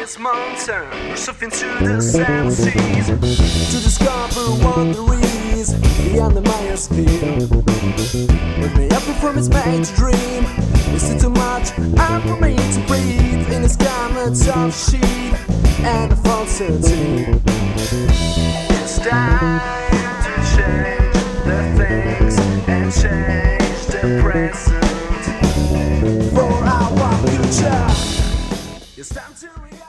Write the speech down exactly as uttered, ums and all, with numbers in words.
this mountain, or something to the seven seas, to discover what there is beyond the Myosphere. But may I perform its major dream? Is it too much? I'm for me to breathe in this garment of sheep and a falsity. It's time to change the things and change the present for our future. It's time to react.